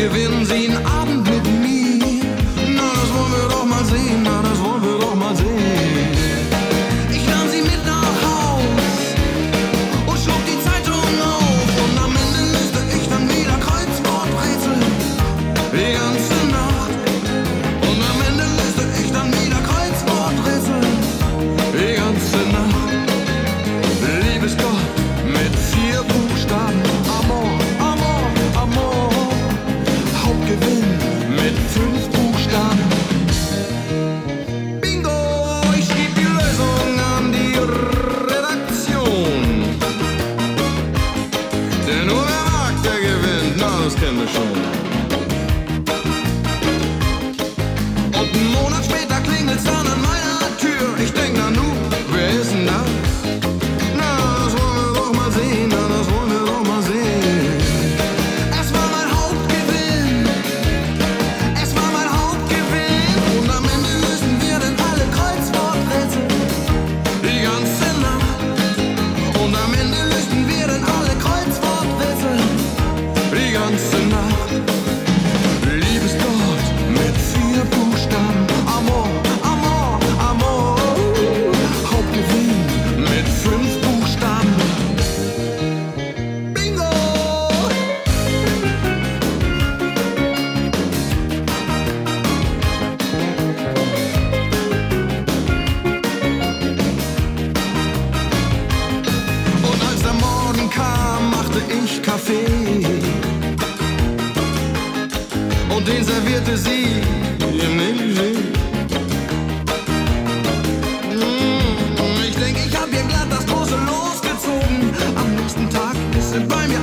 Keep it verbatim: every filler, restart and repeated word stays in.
gewinnen Sie einen Abend mit mir. Na, das wollen wir doch mal sehen, na, das wollen wir doch mal sehen. Ich nahm Sie mit nach Haus und schlug die Zeitung auf. Und am Ende löste ich dann wieder Kreuzworträtsel die ganze Nacht. Und am Ende löste ich dann wieder Kreuzworträtsel die ganze Nacht. Liebesgott mit vier Buchstaben. Amor, Amor, Amor. Hauptgewinn mit fünf Buchstaben. Bingo, ich schrieb die Lösung an die Redaktion. Denn nur wer wagt, der gewinnt, na, das kennen wir schon. Und einen Monat später klingelt's dann an meiner Tür. Ich denk, na nu, wer ist denn da? Na, das wollen wir doch mal sehen, na, das wollen wir doch mal sehen. Es war mein Hauptgewinn, es war mein Hauptgewinn. Und am Ende lösten wir dann alle Kreuzworträtsel die ganze Nacht. Und am Ende lösten wir dann alle Kreuzworträtsel die ganze Nacht. Liebesgott mit vier Buchstaben. Amor, Amor, Amor. Hauptgewinn mit fünf Buchstaben. Bingo! Und als der Morgen kam, machte ich Kaffee. Und den servierte sie im Negligé. Mm, Ich denk, ich hab ihr glatt das große Los gezogen. Am nächsten Tag ist sie bei mir